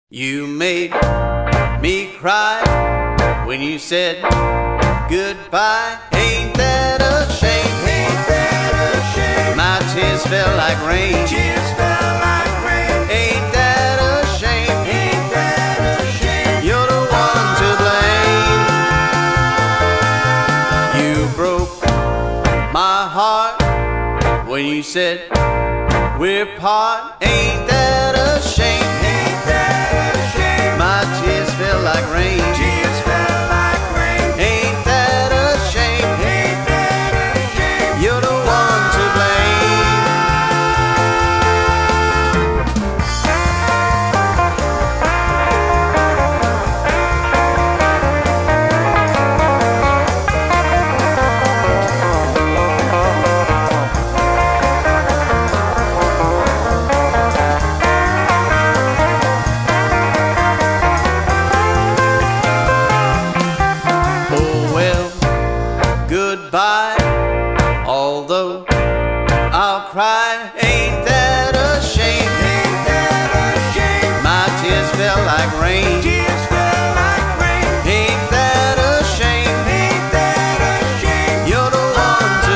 You made me cry when you said goodbye. Ain't that a shame? Ain't that a shame? My tears fell like rain. Tears fell like rain. Ain't that a shame? Ain't that a shame? You're the one to blame. You broke my heart when you said we're part. Ain't that a shame? Ain't that a shame? My tears fell like rain. Tears fell like rain. Ain't that a shame? Ain't that a shame? You're the one to goodbye, although I'll cry. Ain't that a shame? Ain't that a shame? My tears fell like rain. Tears fell like rain. Ain't that a shame? Ain't that a shame? You're the one to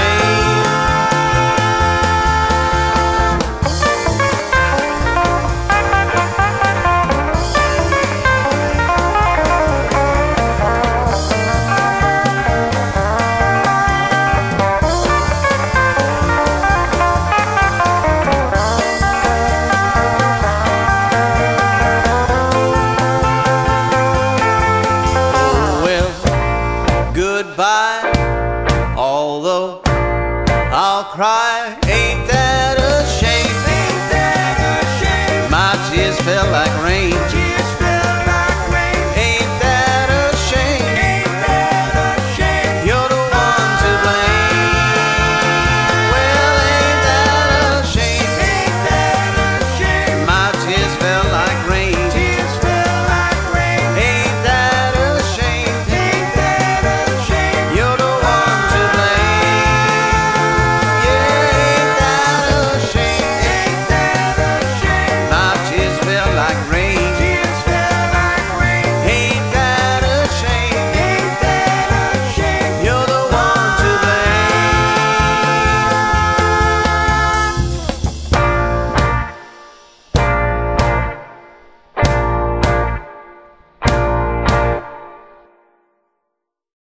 goodbye, although I'll cry. Ain't that a shame? Ain't that a shame? My tears fell like rain.